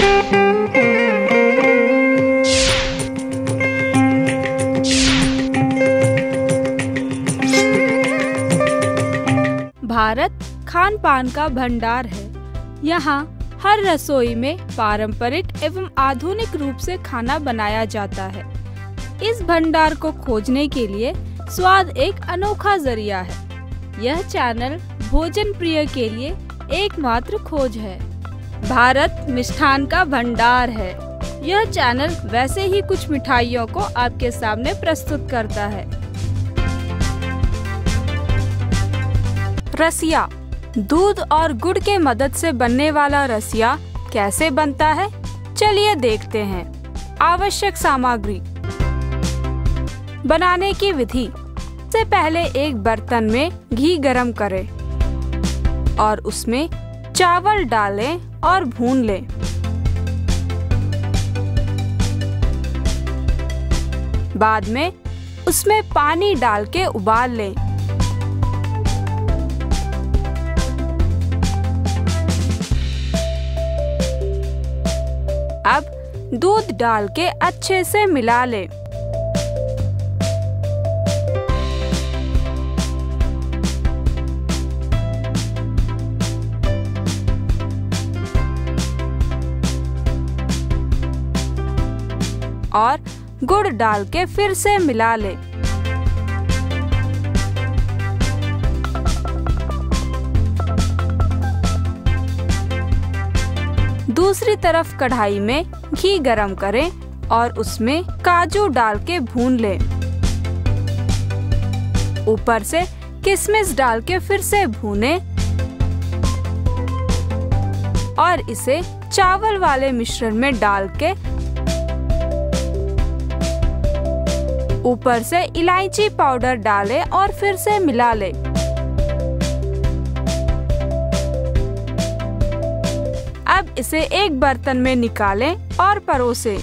भारत खान पान का भंडार है। यहाँ हर रसोई में पारंपरिक एवं आधुनिक रूप से खाना बनाया जाता है। इस भंडार को खोजने के लिए स्वाद एक अनोखा जरिया है। यह चैनल भोजन प्रिय के लिए एकमात्र खोज है। भारत मिष्ठान का भंडार है। यह चैनल वैसे ही कुछ मिठाइयों को आपके सामने प्रस्तुत करता है। रसिया, दूध और गुड़ के मदद से बनने वाला रसिया कैसे बनता है, चलिए देखते हैं। आवश्यक सामग्री। बनाने की विधि। सबसे पहले एक बर्तन में घी गरम करें और उसमें चावल डालें और भून लें। बाद में उसमें पानी डाल के उबाल लें। अब दूध डाल के अच्छे से मिला लें। और गुड़ डाल के फिर से मिला लें। दूसरी तरफ कढ़ाई में घी गरम करें और उसमें काजू डाल के भून लें। ऊपर से किशमिश डाल के फिर से भूनें और इसे चावल वाले मिश्रण में डाल के ऊपर से इलायची पाउडर डालें और फिर से मिला लें। अब इसे एक बर्तन में निकालें और परोसें।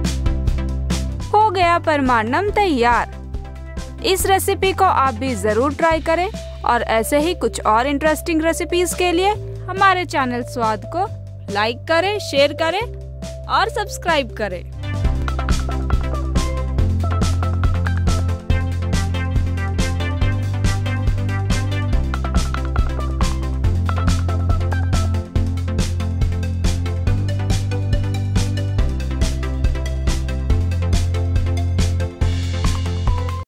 हो गया परमान्नम तैयार। इस रेसिपी को आप भी जरूर ट्राई करें और ऐसे ही कुछ और इंटरेस्टिंग रेसिपीज के लिए हमारे चैनल स्वाद को लाइक करें, शेयर करें और सब्सक्राइब करें।